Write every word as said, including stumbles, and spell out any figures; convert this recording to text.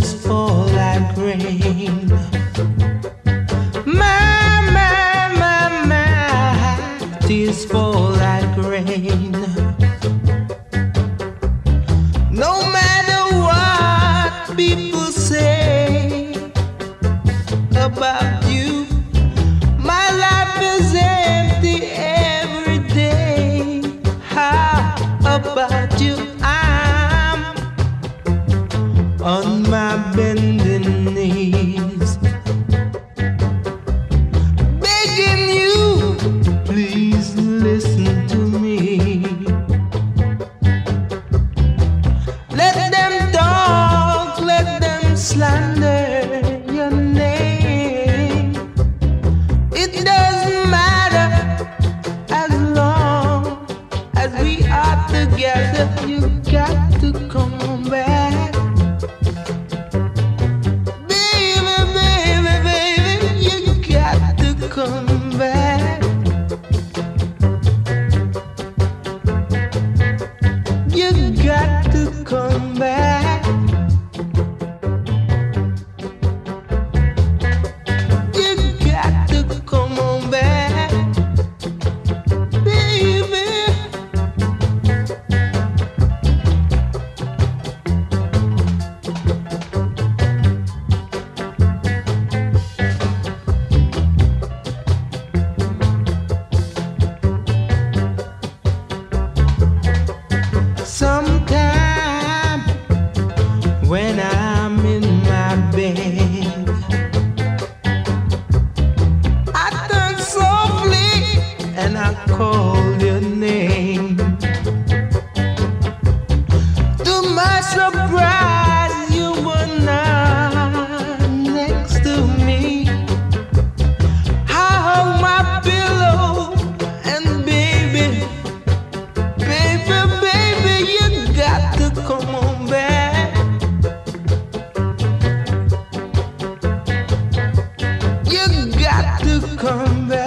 tears fall like rain. My, my, my, my, tears fall like rain. No matter what people say about you, my life is empty every day. How about you? I'm on my bending knees, begging you, please listen to me. Let them talk, let them slander your name. It doesn't matter as long as we are together. You got to come on back. Baby, baby, baby, you got to come back. You got to come back. You got to come on back, baby. Sometime when I'm in my bed, I turn softly and I call your name. To my surprise, you were not next to me. I hung my pillow and baby, baby, baby, you got to come on back. You got to come back.